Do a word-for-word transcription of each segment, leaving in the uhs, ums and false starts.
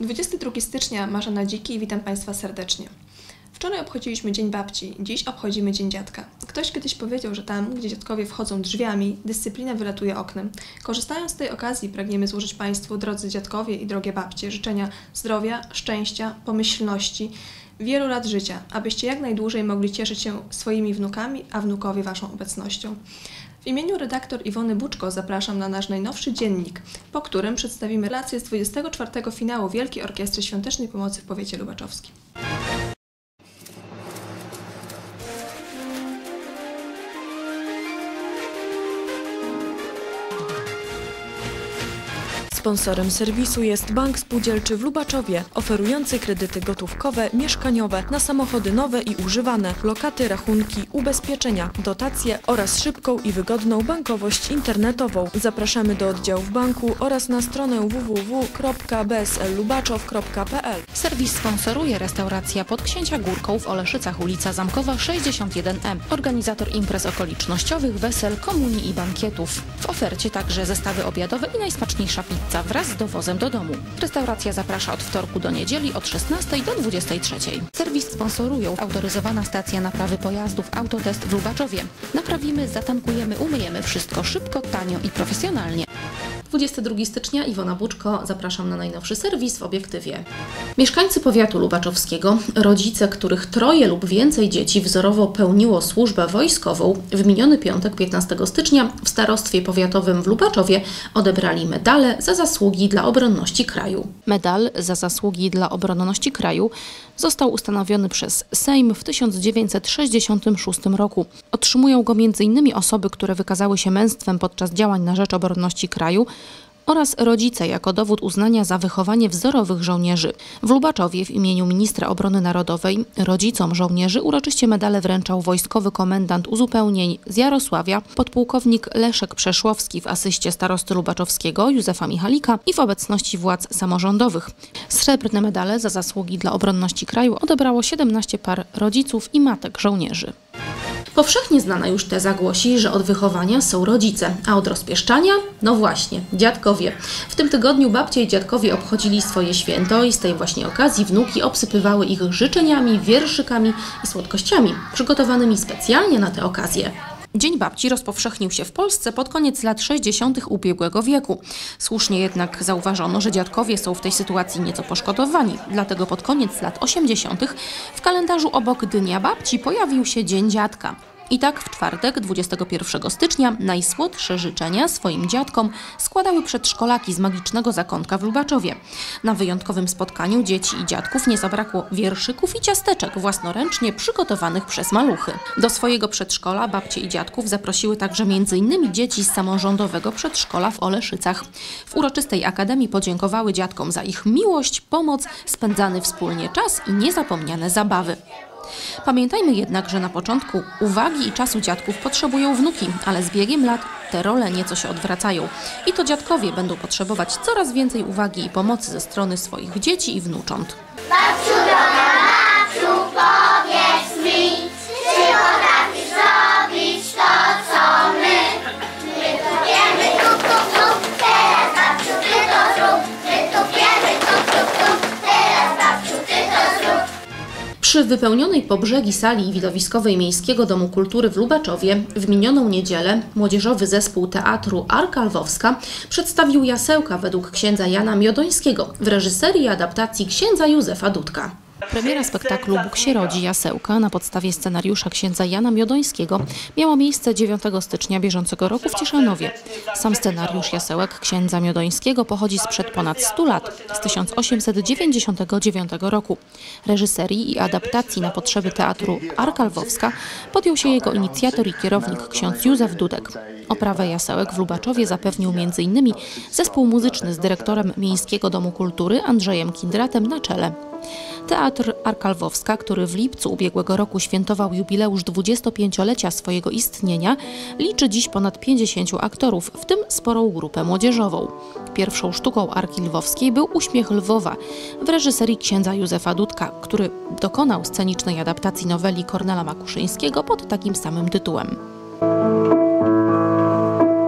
dwudziestego drugiego stycznia, Marzena Dziki, witam Państwa serdecznie. Wczoraj obchodziliśmy Dzień Babci, dziś obchodzimy Dzień Dziadka. Ktoś kiedyś powiedział, że tam, gdzie dziadkowie wchodzą drzwiami, dyscyplina wylatuje oknem. Korzystając z tej okazji, pragniemy złożyć Państwu, drodzy dziadkowie i drogie babcie, życzenia zdrowia, szczęścia, pomyślności, wielu lat życia, abyście jak najdłużej mogli cieszyć się swoimi wnukami, a wnukowie Waszą obecnością. W imieniu redaktor Iwony Buczko zapraszam na nasz najnowszy dziennik, po którym przedstawimy relację z dwudziestego czwartego finału Wielkiej Orkiestry Świątecznej Pomocy w powiecie lubaczowskim. Sponsorem serwisu jest Bank Spółdzielczy w Lubaczowie, oferujący kredyty gotówkowe, mieszkaniowe, na samochody nowe i używane, lokaty, rachunki, ubezpieczenia, dotacje oraz szybką i wygodną bankowość internetową. Zapraszamy do oddziałów banku oraz na stronę w w w kropka b s l lubaczow kropka p l. Serwis sponsoruje restauracja pod Księcia Górką w Oleszycach, ulica Zamkowa sześćdziesiąt jeden M. Organizator imprez okolicznościowych, wesel, komunii i bankietów. W ofercie także zestawy obiadowe i najsmaczniejsza pizza wraz z dowozem do domu. Restauracja zaprasza od wtorku do niedzieli od szesnastej do dwudziestej trzeciej. Serwis sponsorują autoryzowana stacja naprawy pojazdów Autotest w Lubaczowie. Naprawimy, zatankujemy, umyjemy wszystko szybko, tanio i profesjonalnie. dwudziestego drugiego stycznia, Iwona Buczko, zapraszam na najnowszy serwis w Obiektywie. Mieszkańcy powiatu lubaczowskiego, rodzice, których troje lub więcej dzieci wzorowo pełniło służbę wojskową, w miniony piątek, piętnastego stycznia, w starostwie powiatowym w Lubaczowie odebrali medale za zasługi dla obronności kraju. Medal za zasługi dla obronności kraju został ustanowiony przez Sejm w tysiąc dziewięćset sześćdziesiątym szóstym roku. Otrzymują go między innymi osoby, które wykazały się męstwem podczas działań na rzecz obronności kraju, oraz rodzice jako dowód uznania za wychowanie wzorowych żołnierzy. W Lubaczowie w imieniu ministra obrony narodowej rodzicom żołnierzy uroczyście medale wręczał wojskowy komendant uzupełnień z Jarosławia, podpułkownik Leszek Przeszłowski w asyście starosty lubaczowskiego Józefa Michalika i w obecności władz samorządowych. Srebrne medale za zasługi dla obronności kraju odebrało siedemnaście par rodziców i matek żołnierzy. Powszechnie znana już teza głosi, że od wychowania są rodzice, a od rozpieszczania? No właśnie, dziadkowie. W tym tygodniu babcie i dziadkowie obchodzili swoje święto i z tej właśnie okazji wnuki obsypywały ich życzeniami, wierszykami i słodkościami, przygotowanymi specjalnie na tę okazję. Dzień Babci rozpowszechnił się w Polsce pod koniec lat sześćdziesiątych ubiegłego wieku. Słusznie jednak zauważono, że dziadkowie są w tej sytuacji nieco poszkodowani. Dlatego pod koniec lat osiemdziesiątych w kalendarzu obok Dnia Babci pojawił się Dzień Dziadka. I tak w czwartek, dwudziestego pierwszego stycznia, najsłodsze życzenia swoim dziadkom składały przedszkolaki z magicznego zakątka w Lubaczowie. Na wyjątkowym spotkaniu dzieci i dziadków nie zabrakło wierszyków i ciasteczek własnoręcznie przygotowanych przez maluchy. Do swojego przedszkola babcie i dziadków zaprosiły także między innymi dzieci z samorządowego przedszkola w Oleszycach. W uroczystej akademii podziękowały dziadkom za ich miłość, pomoc, spędzany wspólnie czas i niezapomniane zabawy. Pamiętajmy jednak, że na początku uwagi i czasu dziadków potrzebują wnuki, ale z biegiem lat te role nieco się odwracają. I to dziadkowie będą potrzebować coraz więcej uwagi i pomocy ze strony swoich dzieci i wnucząt. Babciu droga, babciu, powiedz mi, czy potrafisz zrobić to, co my? My tu wiemy, tup, tup, tup, teraz babciu, ty to zrób. My tu wiemy, tup, tup, tup, teraz babciu, ty to zrób. Przy wypełnionej po brzegi sali widowiskowej Miejskiego Domu Kultury w Lubaczowie w minioną niedzielę młodzieżowy zespół teatru Arka Lwowska przedstawił Jasełka według księdza Jana Miodońskiego w reżyserii i adaptacji księdza Józefa Dudka. Premiera spektaklu Bóg się rodzi Jasełka na podstawie scenariusza księdza Jana Miodońskiego miała miejsce dziewiątego stycznia bieżącego roku w Cieszanowie. Sam scenariusz Jasełek księdza Miodońskiego pochodzi sprzed ponad stu lat, z tysiąc osiemset dziewięćdziesiątego dziewiątego roku. Reżyserii i adaptacji na potrzeby teatru Arka Lwowska podjął się jego inicjator i kierownik ksiądz Józef Dudek. Oprawę Jasełek w Lubaczowie zapewnił między innymi zespół muzyczny z dyrektorem Miejskiego Domu Kultury Andrzejem Kindratem na czele. Teatr Arka Lwowska, który w lipcu ubiegłego roku świętował jubileusz dwudziestopięciolecia swojego istnienia, liczy dziś ponad pięćdziesięciu aktorów, w tym sporą grupę młodzieżową. Pierwszą sztuką Arki Lwowskiej był Uśmiech Lwowa w reżyserii księdza Józefa Dudka, który dokonał scenicznej adaptacji noweli Kornela Makuszyńskiego pod takim samym tytułem.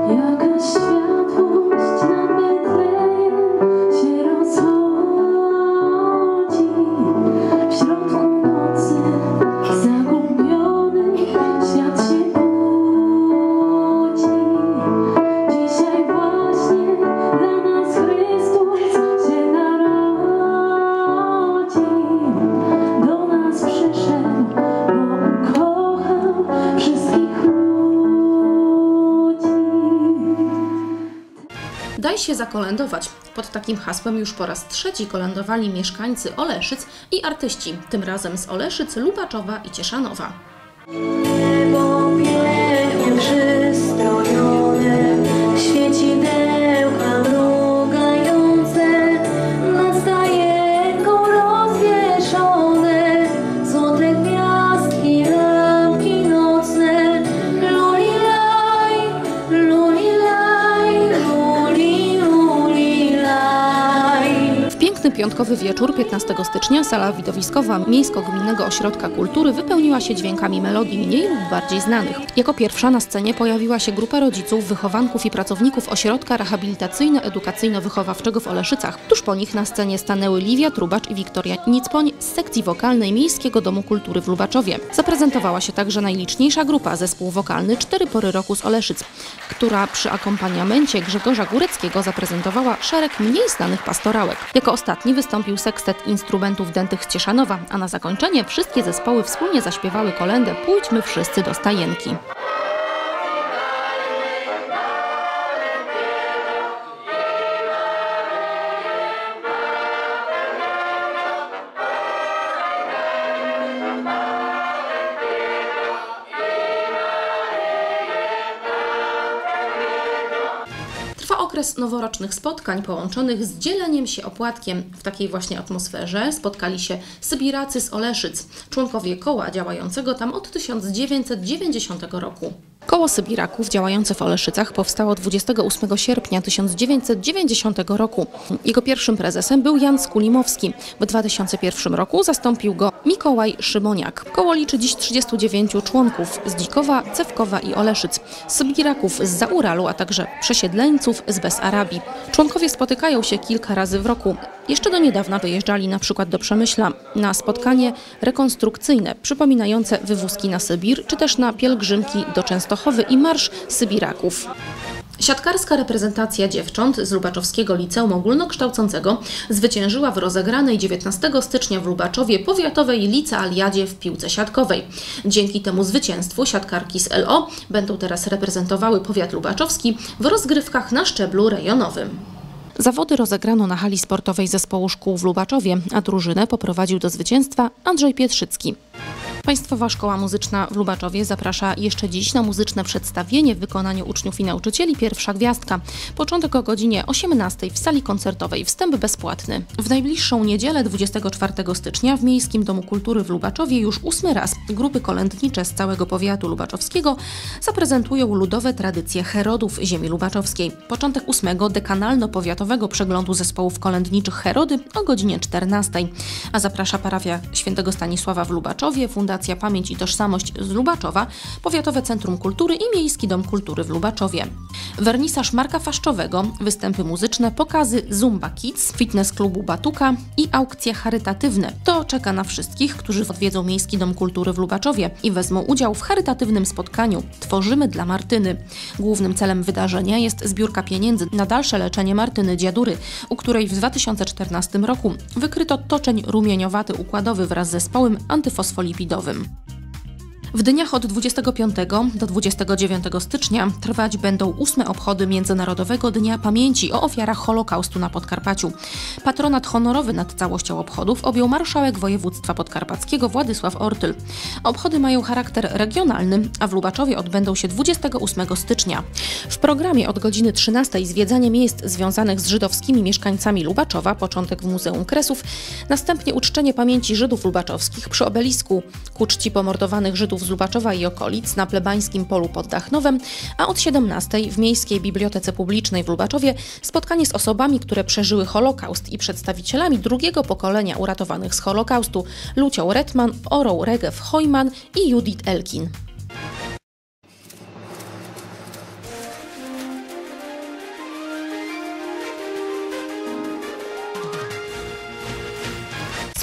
Jaka światłość na Betlejem się rozchodzi. Daj się zakolędować. Pod takim hasłem już po raz trzeci kolędowali mieszkańcy Oleszyc i artyści, tym razem z Oleszyc, Lubaczowa i Cieszanowa. Niebo pięknie przystrojone, świecidełka mrugające, nad stajenką rozwieszone, złote gwiazdki, lampki nocne. Lulilaj, lulilaj, luli, lulilaj. W piękny piątkowy wieczór piętnastego stycznia sala widowiskowa Miejsko-Gminnego Ośrodka Kultury wypełniła się dźwiękami melodii mniej lub bardziej znanych. Jako pierwsza na scenie pojawiła się grupa rodziców, wychowanków i pracowników Ośrodka Rehabilitacyjno-Edukacyjno-Wychowawczego w Oleszycach. Tuż po nich na scenie stanęły Liwia Trubacz i Wiktoria Nicpoń z sekcji wokalnej Miejskiego Domu Kultury w Lubaczowie. Zaprezentowała się także najliczniejsza grupa, zespół wokalny Cztery Pory Roku z Oleszyc, która przy akompaniamencie Grzegorza Góreckiego zaprezentowała szereg mniej znanych pastorałek. Jako ostatni wystąpił sekstet instrumentów dętych z Cieszanowa, a na zakończenie wszystkie zespoły wspólnie zaśpiewały kolędę „Pójdźmy wszyscy do stajenki”. Trwa okres noworocznych spotkań połączonych z dzieleniem się opłatkiem. W takiej właśnie atmosferze spotkali się sybiracy z Oleszyc, członkowie koła działającego tam od tysiąc dziewięćset dziewięćdziesiątego roku. Koło Sybiraków działające w Oleszycach powstało dwudziestego ósmego sierpnia tysiąc dziewięćset dziewięćdziesiątego roku. Jego pierwszym prezesem był Jan Skulimowski. W dwa tysiące pierwszym roku zastąpił go Mikołaj Szymoniak. Koło liczy dziś trzydziestu dziewięciu członków z Dzikowa, Cewkowa i Oleszyc, Sybiraków z Zauralu, a także przesiedleńców z Besarabii. Członkowie spotykają się kilka razy w roku. Jeszcze do niedawna wyjeżdżali na przykład do Przemyśla na spotkanie rekonstrukcyjne przypominające wywózki na Sybir, czy też na pielgrzymki do Częstochowy i Marsz Sybiraków. Siatkarska reprezentacja dziewcząt z Lubaczowskiego Liceum Ogólnokształcącego zwyciężyła w rozegranej dziewiętnastego stycznia w Lubaczowie powiatowej licealiadzie w piłce siatkowej. Dzięki temu zwycięstwu siatkarki z L O będą teraz reprezentowały powiat lubaczowski w rozgrywkach na szczeblu rejonowym. Zawody rozegrano na hali sportowej zespołu szkół w Lubaczowie, a drużynę poprowadził do zwycięstwa Andrzej Pietrzycki. Państwowa Szkoła Muzyczna w Lubaczowie zaprasza jeszcze dziś na muzyczne przedstawienie w wykonaniu uczniów i nauczycieli Pierwsza Gwiazdka. Początek o godzinie osiemnastej w sali koncertowej, wstęp bezpłatny. W najbliższą niedzielę dwudziestego czwartego stycznia w Miejskim Domu Kultury w Lubaczowie już ósmy raz grupy kolędnicze z całego powiatu lubaczowskiego zaprezentują ludowe tradycje Herodów ziemi lubaczowskiej. Początek ósmego dekanalno-powiatowego przeglądu zespołów kolędniczych Herody o godzinie czternastej. A zaprasza parafia Świętego Stanisława w Lubaczowie, Fundacja Pamięć i Tożsamość z Lubaczowa, Powiatowe Centrum Kultury i Miejski Dom Kultury w Lubaczowie. Wernisaż Marka Faszczowego, występy muzyczne, pokazy Zumba Kids, fitness klubu Batuka i aukcje charytatywne. To czeka na wszystkich, którzy odwiedzą Miejski Dom Kultury w Lubaczowie i wezmą udział w charytatywnym spotkaniu Tworzymy dla Martyny. Głównym celem wydarzenia jest zbiórka pieniędzy na dalsze leczenie Martyny Dziadury, u której w dwa tysiące czternastym roku wykryto toczeń rumieniowaty układowy wraz z zespołem antyfosfolipidowym. W dniach od dwudziestego piątego do dwudziestego dziewiątego stycznia trwać będą ósme obchody Międzynarodowego Dnia Pamięci o ofiarach Holokaustu na Podkarpaciu. Patronat honorowy nad całością obchodów objął marszałek województwa podkarpackiego Władysław Ortyl. Obchody mają charakter regionalny, a w Lubaczowie odbędą się dwudziestego ósmego stycznia. W programie od godziny trzynastej zwiedzanie miejsc związanych z żydowskimi mieszkańcami Lubaczowa, początek w Muzeum Kresów, następnie uczczenie pamięci Żydów lubaczowskich przy obelisku ku czci pomordowanych Żydów z Lubaczowa i okolic na Plebańskim Polu pod Dachnowem, a od siedemnastej w Miejskiej Bibliotece Publicznej w Lubaczowie spotkanie z osobami, które przeżyły Holokaust i przedstawicielami drugiego pokolenia uratowanych z Holokaustu Lucią Retman, Orą Regew-Hojman i Judith Elkin.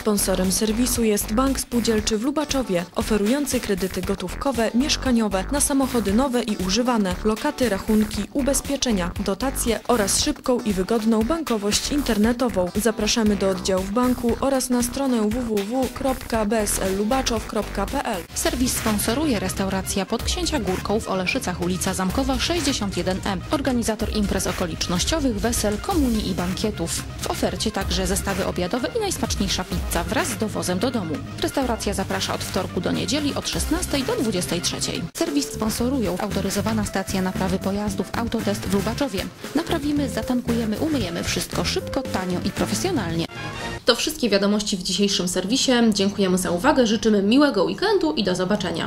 Sponsorem serwisu jest Bank Spółdzielczy w Lubaczowie, oferujący kredyty gotówkowe, mieszkaniowe na samochody nowe i używane, lokaty, rachunki, ubezpieczenia, dotacje oraz szybką i wygodną bankowość internetową. Zapraszamy do oddziałów banku oraz na stronę w w w kropka b s l lubaczow kropka p l. Serwis sponsoruje restauracja pod Księcia Górką w Oleszycach, ulica Zamkowa sześćdziesiąt jeden M. Organizator imprez okolicznościowych, wesel, komunii i bankietów. W ofercie także zestawy obiadowe i najsmaczniejsza pizza wraz z dowozem do domu. Restauracja zaprasza od wtorku do niedzieli od szesnastej do dwudziestej trzeciej. Serwis sponsorują autoryzowana stacja naprawy pojazdów Autotest w Lubaczowie. Naprawimy, zatankujemy, umyjemy wszystko szybko, tanio i profesjonalnie. To wszystkie wiadomości w dzisiejszym serwisie. Dziękujemy za uwagę, życzymy miłego weekendu i do zobaczenia.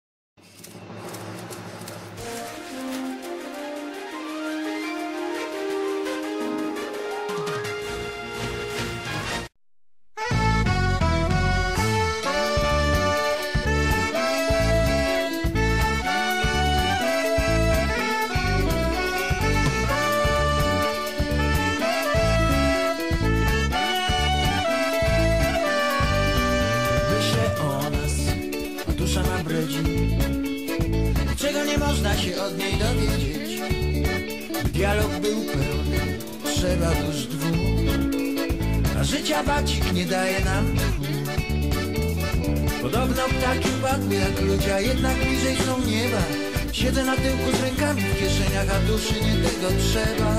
Czego nie można się od niej dowiedzieć. Dialog był pełny, trzeba dusz dwóch, a życia bacik nie daje nam tchu. Podobno ptaki upadły jak ludzie, a jednak bliżej są nieba. Siedzę na tyłku z rękami w kieszeniach, a duszy nie tego trzeba.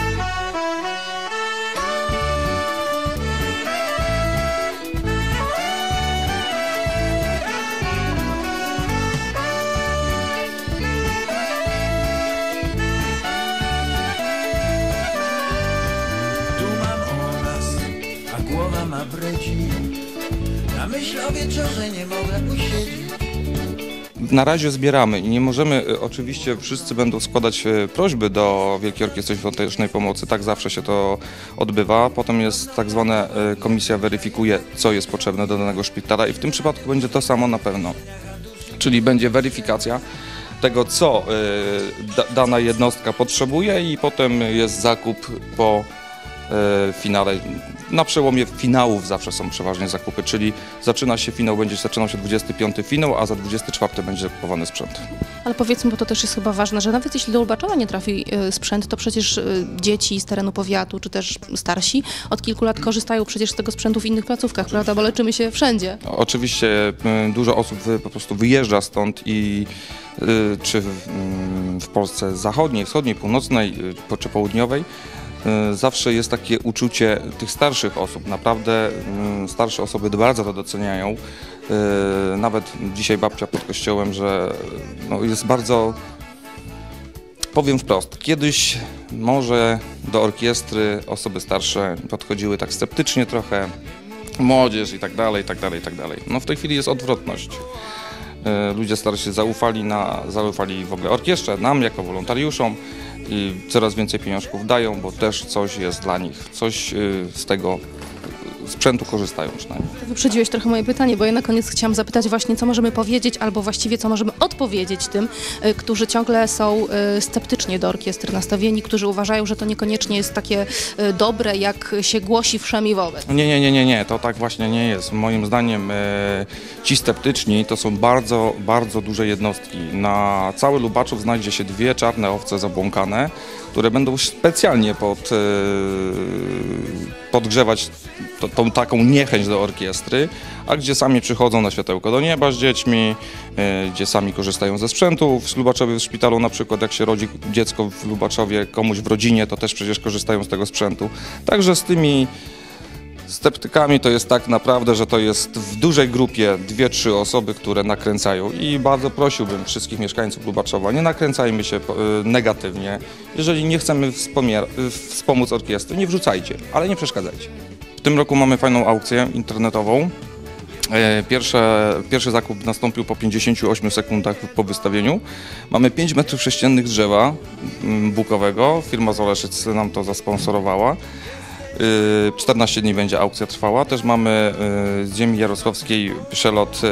Głowa ma bredzi, na myśl o wieczorze nie mogę usiedzieć. Na razie zbieramy i nie możemy, oczywiście wszyscy będą składać prośby do Wielkiej Orkiestry Świątecznej Pomocy, tak zawsze się to odbywa. Potem jest tak zwana komisja weryfikuje, co jest potrzebne do danego szpitala i w tym przypadku będzie to samo na pewno. Czyli będzie weryfikacja tego, co dana jednostka potrzebuje i potem jest zakup po finale. Na przełomie finałów zawsze są przeważnie zakupy, czyli zaczyna się finał, będzie zaczynał się dwudziesty piąty finał, a za dwudziesty czwarty będzie kupowany sprzęt. Ale powiedzmy, bo to też jest chyba ważne, że nawet jeśli do Lubaczowa nie trafi sprzęt, to przecież dzieci z terenu powiatu, czy też starsi od kilku lat korzystają przecież z tego sprzętu w innych placówkach, prawda, bo leczymy się wszędzie. Oczywiście dużo osób po prostu wyjeżdża stąd i czy w Polsce zachodniej, wschodniej, północnej czy południowej, zawsze jest takie uczucie tych starszych osób. Naprawdę starsze osoby bardzo to doceniają. Nawet dzisiaj babcia pod kościołem, że no jest bardzo, powiem wprost, kiedyś może do orkiestry osoby starsze podchodziły tak sceptycznie trochę, młodzież i tak dalej, i tak dalej, i tak dalej. No w tej chwili jest odwrotność. Ludzie starsi zaufali, na, zaufali w ogóle orkiestrze, nam jako wolontariuszom. I coraz więcej pieniążków dają, bo też coś jest dla nich, coś z tego sprzętu korzystają przynajmniej. Wyprzedziłeś trochę moje pytanie, bo ja na koniec chciałam zapytać właśnie, co możemy powiedzieć, albo właściwie co możemy odpowiedzieć tym, którzy ciągle są sceptycznie do orkiestry nastawieni, którzy uważają, że to niekoniecznie jest takie dobre, jak się głosi wszemi wobec. Nie, nie, nie, nie, nie, to tak właśnie nie jest. Moim zdaniem ci sceptyczni to są bardzo, bardzo duże jednostki. Na cały Lubaczów znajdzie się dwie czarne owce zabłąkane, które będą specjalnie pod, podgrzewać to, tą taką niechęć do orkiestry, a gdzie sami przychodzą na światełko do nieba z dziećmi, gdzie sami korzystają ze sprzętu. W Lubaczowie w szpitalu na przykład, jak się rodzi dziecko w Lubaczowie komuś w rodzinie, to też przecież korzystają z tego sprzętu. Także z tymi sceptykami to jest tak naprawdę, że to jest w dużej grupie dwie, trzy osoby, które nakręcają i bardzo prosiłbym wszystkich mieszkańców Lubaczowa, nie nakręcajmy się negatywnie. Jeżeli nie chcemy wspomóc orkiestry, nie wrzucajcie, ale nie przeszkadzajcie. W tym roku mamy fajną aukcję internetową. Pierwsze, pierwszy zakup nastąpił po pięćdziesięciu ośmiu sekundach po wystawieniu. Mamy pięć metrów sześciennych drzewa bukowego, firma z Oleszyc nam to zasponsorowała. czternaście dni będzie aukcja trwała. Też mamy z ziemi jarosławskiej przelot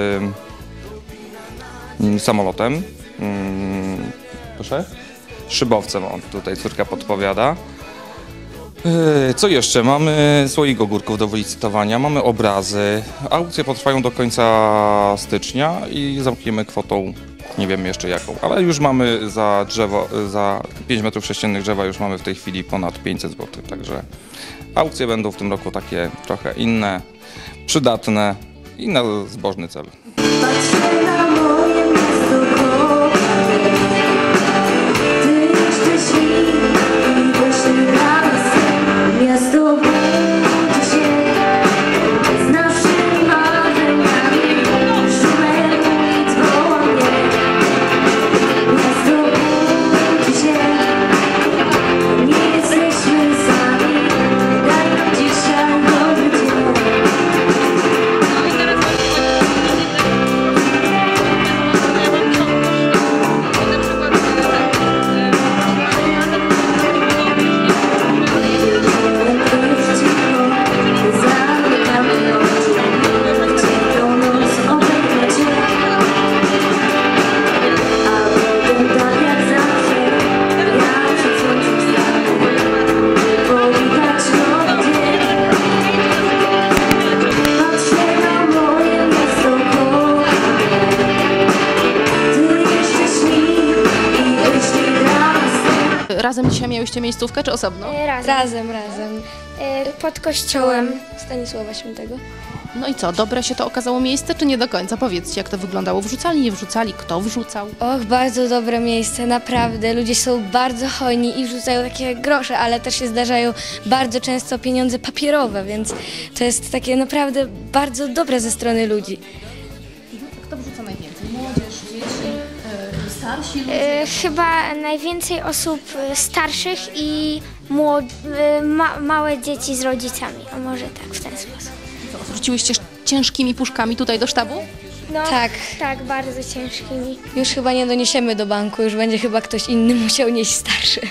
samolotem. Proszę? Szybowcem, on tutaj córka podpowiada. Yy, Co jeszcze? Mamy słoik ogórków do wylicytowania, mamy obrazy. Aukcje potrwają do końca stycznia i zamkniemy kwotą, nie wiem jeszcze jaką, ale już mamy za drzewo, za pięć metrów sześciennych drzewa już mamy w tej chwili ponad pięćset złotych, także aukcje będą w tym roku takie trochę inne, przydatne i na zbożny cel. Patrzę na moje miasto kochane, ty jeszcze śni i właśnie gramy sen. Miasto budzi się z naszymi marzeniami, szumem ulic woła mnie. Miasto budzi się, nie jesteśmy sami, daj nam dzisiaj dobry dzień. Razem dzisiaj miałyście miejscówkę, czy osobno? Razem. Razem, razem. Y, Pod kościołem. Stanisława Świętego. No i co, dobre się to okazało miejsce, czy nie do końca? Powiedzcie, jak to wyglądało. Wrzucali, nie wrzucali? Kto wrzucał? Och, bardzo dobre miejsce, naprawdę. Ludzie są bardzo hojni i wrzucają takie grosze, ale też się zdarzają bardzo często pieniądze papierowe, więc to jest takie naprawdę bardzo dobre ze strony ludzi. Kto wrzuca najwięcej? Młodzież, dzieci, yy, starsi ludzie? Y, Chyba najwięcej osób y, starszych i młod, y, ma, małe dzieci z rodzicami. A może tak, w ten sposób. Co, wrzuciłyście ciężkimi puszkami tutaj do sztabu? No, Tak. Tak, bardzo ciężkimi. Już chyba nie doniesiemy do banku, już będzie chyba ktoś inny musiał nieść starszy.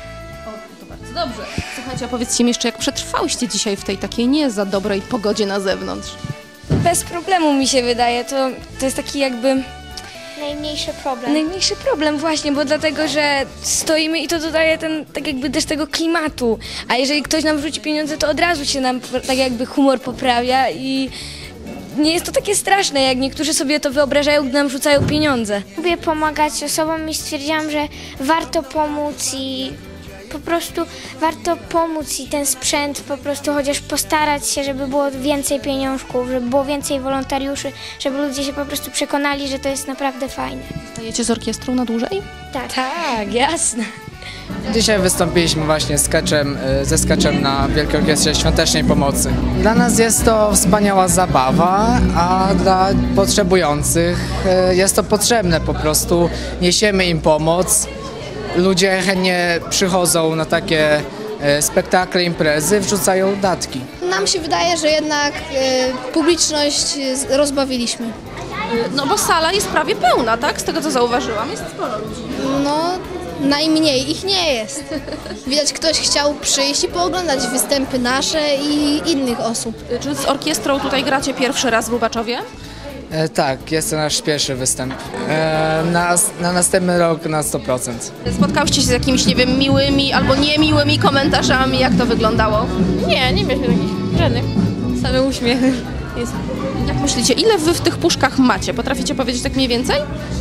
O, to bardzo dobrze. Słuchajcie, a powiedzcie mi jeszcze, jak przetrwałyście dzisiaj w tej takiej nie za dobrej pogodzie na zewnątrz? Bez problemu mi się wydaje, to, to jest taki jakby Najmniejszy problem. najmniejszy problem właśnie, bo dlatego, że stoimy i to dodaje ten, tak jakby też tego klimatu, a jeżeli ktoś nam wrzuci pieniądze, to od razu się nam tak jakby humor poprawia i nie jest to takie straszne, jak niektórzy sobie to wyobrażają, gdy nam wrzucają pieniądze. Lubię pomagać osobom i stwierdziłam, że warto pomóc i po prostu warto pomóc i ten sprzęt po prostu chociaż postarać się, żeby było więcej pieniążków, żeby było więcej wolontariuszy, żeby ludzie się po prostu przekonali, że to jest naprawdę fajne. Stajecie z orkiestrą na dłużej? Tak. Tak, jasne. Dzisiaj wystąpiliśmy właśnie sketchem, y, ze sketchem na Wielkiej Orkiestrze Świątecznej Pomocy. Dla nas jest to wspaniała zabawa, a dla potrzebujących y, jest to potrzebne po prostu. Niesiemy im pomoc. Ludzie chętnie przychodzą na takie y, spektakle, imprezy, wrzucają datki. Nam się wydaje, że jednak y, publiczność y, rozbawiliśmy. No bo sala jest prawie pełna, tak? Z tego co zauważyłam, jest sporo ludzi. No, najmniej ich nie jest. Widać, ktoś chciał przyjść i pooglądać występy nasze i innych osób. Czy z orkiestrą tutaj gracie pierwszy raz w Lubaczowie? E, tak, jest to nasz pierwszy występ. E, na, na następny rok na sto procent. Spotkałyście się z jakimiś, nie wiem, miłymi albo niemiłymi komentarzami, jak to wyglądało? Nie, nie mieliśmy takich żadnych. Same uśmiechy. Jest. Jak myślicie, ile wy w tych puszkach macie? Potraficie powiedzieć tak mniej więcej?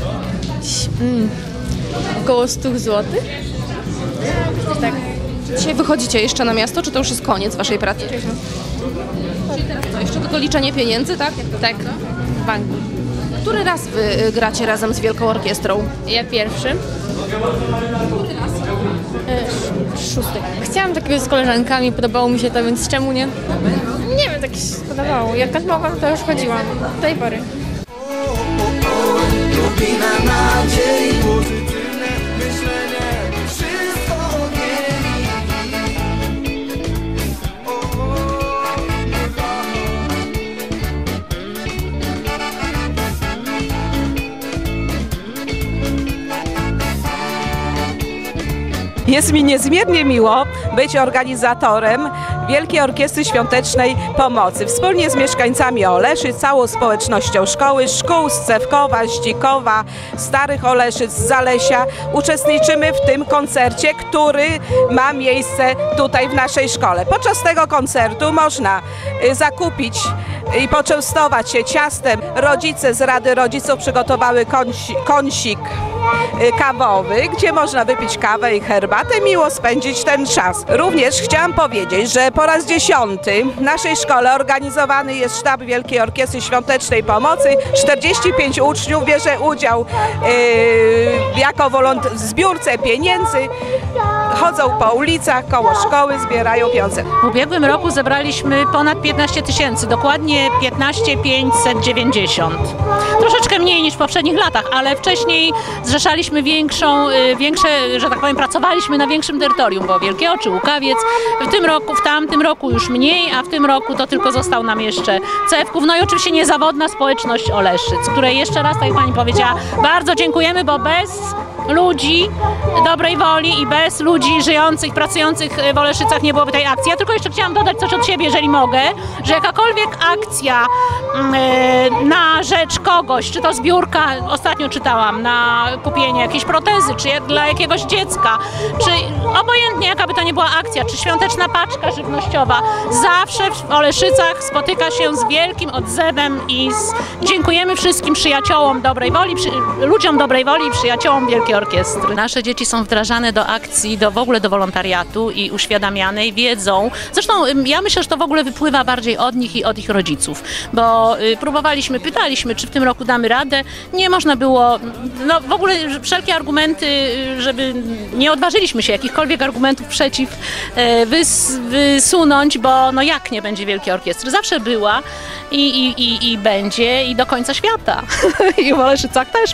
Mm. Około stu złotych. Tak. Dzisiaj wychodzicie jeszcze na miasto, czy to już jest koniec waszej pracy? Czyli teraz co, jeszcze tylko liczenie pieniędzy, tak? Tak, w banku. Który raz wy y, gracie razem z Wielką Orkiestrą? Ja pierwszy. Szósty. Chciałam takiego z koleżankami, podobało mi się to, więc czemu nie? Nie wiem, tak się spodobało. Jak tak mogłam, to już chodziłam. Do tej pory. Turbina nadziei, pozytywne myślenie, wszystko od niej. O, o, Jest mi niezmiernie miło być organizatorem Wielkiej Orkiestry Świątecznej Pomocy. Wspólnie z mieszkańcami Oleszyc, całą społecznością szkoły, szkół z Cewkowa, Zdzikowa, Starych Oleszyc, z Zalesia uczestniczymy w tym koncercie, który ma miejsce tutaj w naszej szkole. Podczas tego koncertu można zakupić i poczęstować się ciastem. Rodzice z Rady Rodziców przygotowały kąsi, kąsik kawowy, gdzie można wypić kawę i herbatę, miło spędzić ten czas. Również chciałam powiedzieć, że po raz dziesiąty w naszej szkole organizowany jest sztab Wielkiej Orkiestry Świątecznej Pomocy. czterdzieści pięć uczniów bierze udział yy, jako w zbiórce pieniędzy. Chodzą po ulicach, koło szkoły, zbierają pieniądze. W ubiegłym roku zebraliśmy ponad piętnaście tysięcy, dokładnie piętnaście tysięcy pięćset dziewięćdziesiąt. Troszeczkę mniej niż w poprzednich latach, ale wcześniej zrzeszaliśmy większą, większe, że tak powiem, pracowaliśmy na większym terytorium, bo Wielkie Oczy, Łukawiec. W tym roku, w tamtym roku już mniej, a w tym roku to tylko został nam jeszcze Cewków. No i oczywiście niezawodna społeczność Oleszyc, której jeszcze raz, tak jak pani powiedziała, bardzo dziękujemy, bo bez ludzi dobrej woli i bez ludzi żyjących, pracujących w Oleszycach nie byłoby tej akcji. Ja tylko jeszcze chciałam dodać coś od siebie, jeżeli mogę, że jakakolwiek akcja yy, na rzecz kogoś, czy to zbiórka, ostatnio czytałam, na kupienie jakiejś protezy, czy dla jakiegoś dziecka, czy obojętnie jaka by to nie była akcja, czy świąteczna paczka żywnościowa, zawsze w Oleszycach spotyka się z wielkim odzewem i z... dziękujemy wszystkim przyjaciołom dobrej woli, przy... ludziom dobrej woli i przyjaciołom Wielkiej Orkiestry. Nasze dzieci są wdrażane do akcji, do w ogóle do wolontariatu i uświadamiane i wiedzą. Zresztą ja myślę, że to w ogóle wypływa bardziej od nich i od ich rodziców, bo y, próbowaliśmy, pytaliśmy, czy w tym roku damy radę. Nie można było, no w ogóle wszelkie argumenty, żeby nie odważyliśmy się jakichkolwiek argumentów przeciw y, wys, wysunąć, bo no jak nie będzie Wielkiej Orkiestry? Zawsze była i, i, i, i będzie i do końca świata. I w Oleszycach też.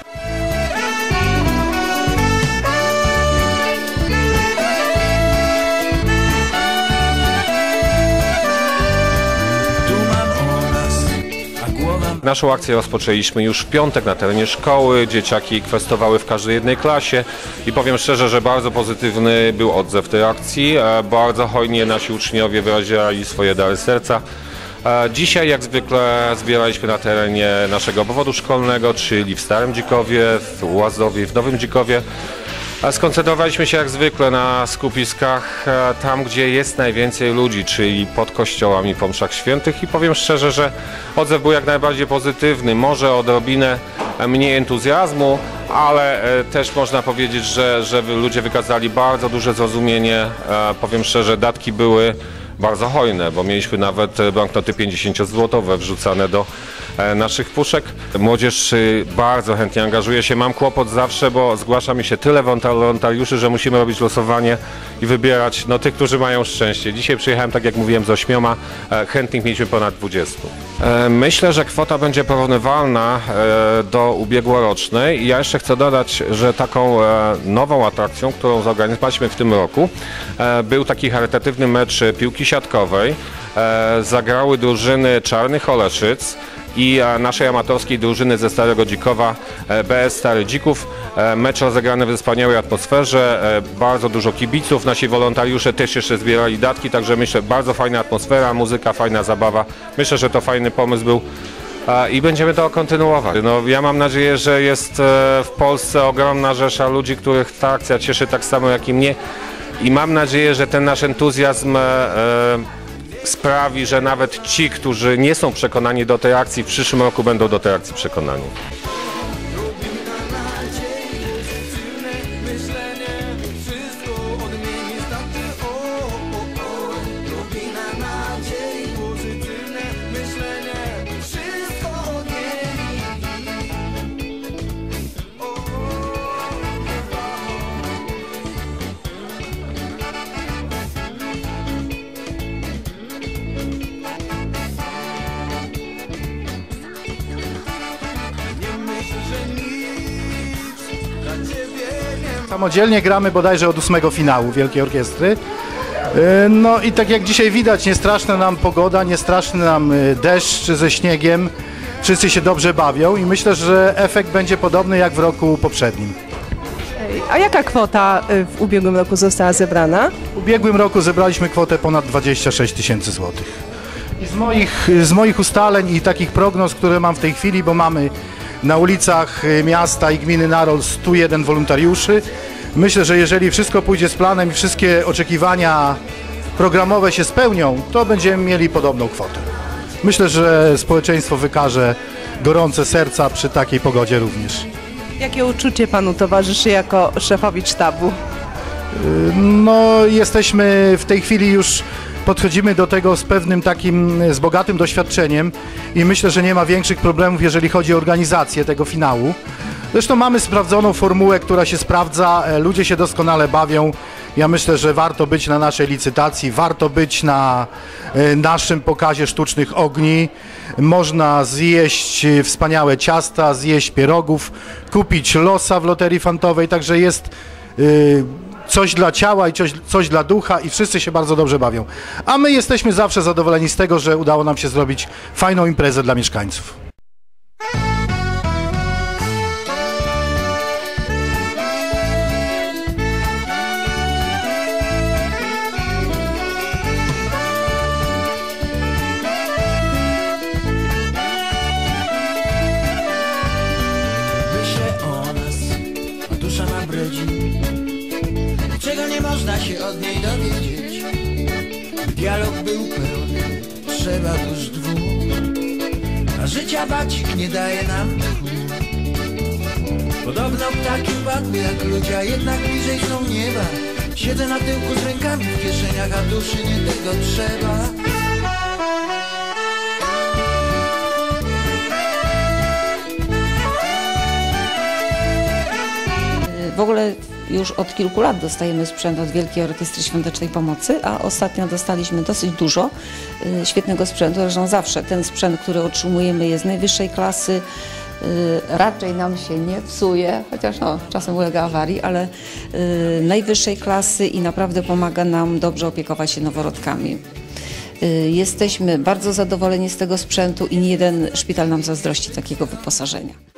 Naszą akcję rozpoczęliśmy już w piątek na terenie szkoły. Dzieciaki kwestowały w każdej jednej klasie i powiem szczerze, że bardzo pozytywny był odzew tej akcji. Bardzo hojnie nasi uczniowie wyrazili swoje dary serca. Dzisiaj jak zwykle zbieraliśmy na terenie naszego obwodu szkolnego, czyli w Starym Dzikowie, w Łazowie, w Nowym Dzikowie. Skoncentrowaliśmy się jak zwykle na skupiskach tam, gdzie jest najwięcej ludzi, czyli pod kościołami po mszach świętych i powiem szczerze, że odzew był jak najbardziej pozytywny. Może odrobinę mniej entuzjazmu, ale też można powiedzieć, że, że ludzie wykazali bardzo duże zrozumienie. Powiem szczerze, datki były bardzo hojne, bo mieliśmy nawet banknoty pięćdziesięciozłotowe wrzucane do naszych puszek. Młodzież bardzo chętnie angażuje się. Mam kłopot zawsze, bo zgłasza mi się tyle wolontariuszy, że musimy robić losowanie i wybierać no, tych, którzy mają szczęście. Dzisiaj przyjechałem, tak jak mówiłem, z ośmioma. Chętnych mieliśmy ponad dwudziestu. Myślę, że kwota będzie porównywalna do ubiegłorocznej. Ja jeszcze chcę dodać, że taką nową atrakcją, którą zorganizowaliśmy w tym roku, był taki charytatywny mecz piłki siatkowej. Zagrały drużyny Czarnych Oleszyc i naszej amatorskiej drużyny ze Starego Dzikowa, B S Stary Dzików. Mecz rozegrany w wspaniałej atmosferze, bardzo dużo kibiców, nasi wolontariusze też jeszcze zbierali datki, także myślę, bardzo fajna atmosfera, muzyka, fajna zabawa. Myślę, że to fajny pomysł był i będziemy to kontynuować. No, ja mam nadzieję, że jest w Polsce ogromna rzesza ludzi, których ta akcja cieszy tak samo jak i mnie i mam nadzieję, że ten nasz entuzjazm sprawi, że nawet ci, którzy nie są przekonani do tej akcji, w przyszłym roku będą do tej akcji przekonani. Samodzielnie gramy bodajże od ósmego finału Wielkiej Orkiestry. No i tak jak dzisiaj widać, nie straszna nam pogoda, nie straszny nam deszcz ze śniegiem. Wszyscy się dobrze bawią i myślę, że efekt będzie podobny jak w roku poprzednim. A jaka kwota w ubiegłym roku została zebrana? W ubiegłym roku zebraliśmy kwotę ponad dwadzieścia sześć tysięcy złotych. I z moich, z moich ustaleń i takich prognoz, które mam w tej chwili, bo mamy na ulicach miasta i gminy Narol stu jeden wolontariuszy, myślę, że jeżeli wszystko pójdzie z planem i wszystkie oczekiwania programowe się spełnią, to będziemy mieli podobną kwotę. Myślę, że społeczeństwo wykaże gorące serca przy takiej pogodzie również. Jakie uczucie panu towarzyszy jako szefowi sztabu? No, jesteśmy w tej chwili już, podchodzimy do tego z pewnym takim, z bogatym doświadczeniem i myślę, że nie ma większych problemów, jeżeli chodzi o organizację tego finału. Zresztą mamy sprawdzoną formułę, która się sprawdza, ludzie się doskonale bawią. Ja myślę, że warto być na naszej licytacji, warto być na naszym pokazie sztucznych ogni. Można zjeść wspaniałe ciasta, zjeść pierogów, kupić losa w loterii fantowej, także jest yy, coś dla ciała i coś, coś dla ducha i wszyscy się bardzo dobrze bawią. A my jesteśmy zawsze zadowoleni z tego, że udało nam się zrobić fajną imprezę dla mieszkańców. Czego nie można się od niej dowiedzieć. Dialog był pełny, trzeba dusz dwóch, a życia bacik nie daje nam tchu. Podobno ptaki upadły jak ludzie, a jednak bliżej są nieba. Siedzę na tyłku z rękami w kieszeniach, a duszy nie tego trzeba. W ogóle już od kilku lat dostajemy sprzęt od Wielkiej Orkiestry Świątecznej Pomocy, a ostatnio dostaliśmy dosyć dużo y, świetnego sprzętu. Zresztą zawsze ten sprzęt, który otrzymujemy, jest najwyższej klasy, y, raczej nam się nie psuje, chociaż no, czasem ulega awarii, ale y, najwyższej klasy i naprawdę pomaga nam dobrze opiekować się noworodkami. Y, jesteśmy bardzo zadowoleni z tego sprzętu i nie jeden szpital nam zazdrości takiego wyposażenia.